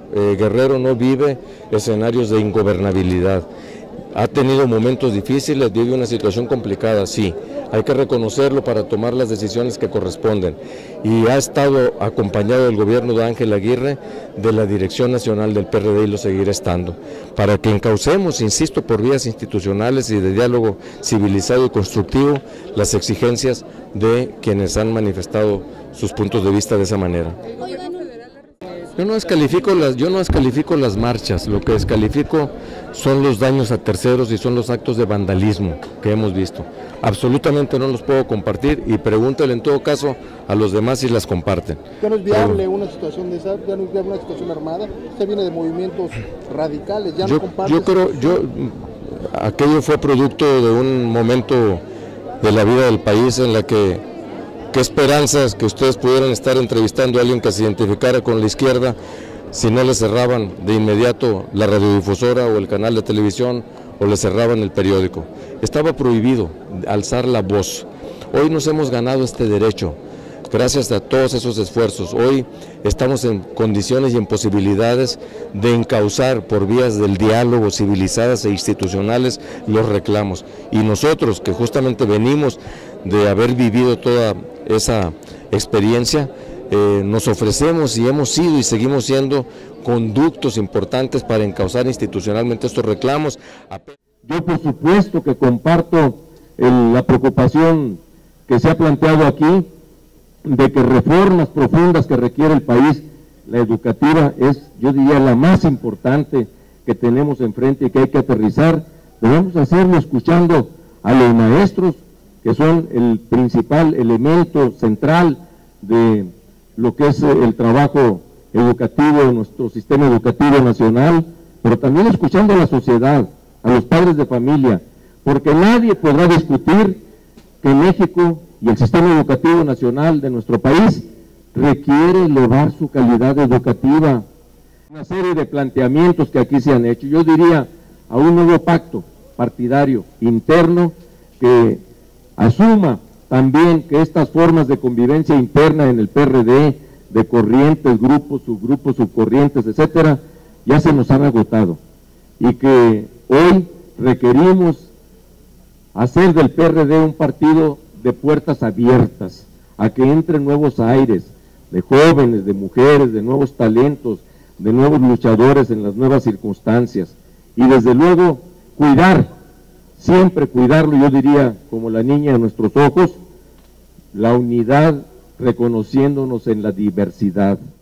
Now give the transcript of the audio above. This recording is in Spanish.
Guerrero no vive escenarios de ingobernabilidad. Ha tenido momentos difíciles, vive una situación complicada, sí, hay que reconocerlo para tomar las decisiones que corresponden. Y ha estado acompañado el gobierno de Ángel Aguirre, de la Dirección Nacional del PRD, y lo seguirá estando, para que encaucemos, insisto, por vías institucionales y de diálogo civilizado y constructivo, las exigencias de quienes han manifestado sus puntos de vista de esa manera. Yo no descalifico las marchas, lo que descalifico son los daños a terceros y son los actos de vandalismo que hemos visto. Absolutamente no los puedo compartir y pregúntale en todo caso a los demás si las comparten. ¿Ya no es viable una situación de esa? ¿Ya no es viable una situación armada? Usted viene de movimientos radicales, ¿ya no comparte? Aquello fue producto de un momento de la vida del país en la que qué esperanzas que ustedes pudieran estar entrevistando a alguien que se identificara con la izquierda si no le cerraban de inmediato la radiodifusora o el canal de televisión o le cerraban el periódico. Estaba prohibido alzar la voz. Hoy nos hemos ganado este derecho, gracias a todos esos esfuerzos. Hoy estamos en condiciones y en posibilidades de encauzar por vías del diálogo civilizadas e institucionales los reclamos. Y nosotros, que justamente venimos de haber vivido toda esa experiencia, nos ofrecemos y hemos sido y seguimos siendo conductos importantes para encauzar institucionalmente estos reclamos. Yo por supuesto que comparto la preocupación que se ha planteado aquí de que reformas profundas que requiere el país, la educativa es, yo diría, la más importante que tenemos enfrente y que hay que aterrizar. Debemos hacerlo escuchando a los maestros, que son el principal elemento central de lo que es el trabajo educativo en nuestro sistema educativo nacional, pero también escuchando a la sociedad, a los padres de familia, porque nadie podrá discutir que México y el sistema educativo nacional de nuestro país requiere elevar su calidad educativa. Una serie de planteamientos que aquí se han hecho, yo diría a un nuevo pacto partidario interno que asuma también que estas formas de convivencia interna en el PRD, de corrientes, grupos, subcorrientes, etcétera, ya se nos han agotado y que hoy requerimos hacer del PRD un partido de puertas abiertas, a que entren nuevos aires, de jóvenes, de mujeres, de nuevos talentos, de nuevos luchadores en las nuevas circunstancias, y desde luego siempre cuidarlo, yo diría, como la niña de nuestros ojos, la unidad reconociéndonos en la diversidad.